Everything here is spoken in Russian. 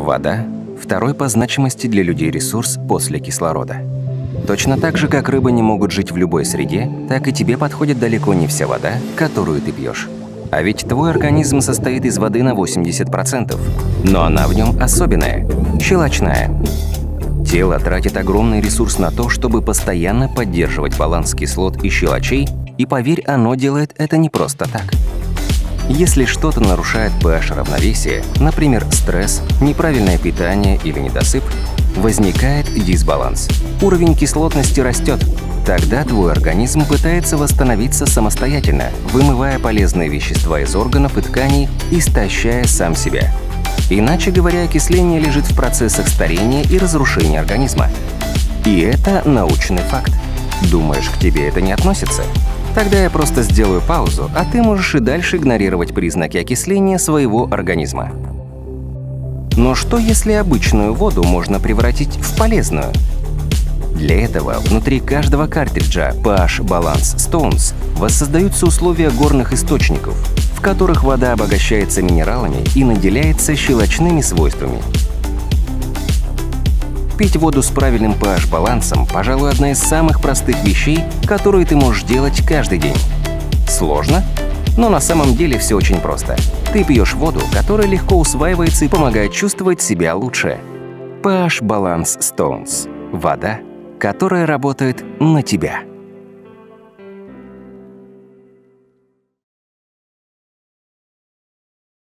Вода – второй по значимости для людей ресурс после кислорода. Точно так же, как рыбы не могут жить в любой среде, так и тебе подходит далеко не вся вода, которую ты пьешь. А ведь твой организм состоит из воды на 80%, но она в нем особенная – щелочная. Тело тратит огромный ресурс на то, чтобы постоянно поддерживать баланс кислот и щелочей, и поверь, оно делает это не просто так. Если что-то нарушает pH равновесие, например, стресс, неправильное питание или недосып, возникает дисбаланс. Уровень кислотности растет. Тогда твой организм пытается восстановиться самостоятельно, вымывая полезные вещества из органов и тканей, истощая сам себя. Иначе говоря, окисление лежит в процессах старения и разрушения организма. И это научный факт. Думаешь, к тебе это не относится? Тогда я просто сделаю паузу, а ты можешь и дальше игнорировать признаки окисления своего организма. Но что, если обычную воду можно превратить в полезную? Для этого внутри каждого картриджа pH Balance Stones воссоздаются условия горных источников, в которых вода обогащается минералами и наделяется щелочными свойствами. Пить воду с правильным pH-балансом, пожалуй, одна из самых простых вещей, которые ты можешь делать каждый день. Сложно? Но на самом деле все очень просто. Ты пьешь воду, которая легко усваивается и помогает чувствовать себя лучше. pH Balance Stones – вода, которая работает на тебя.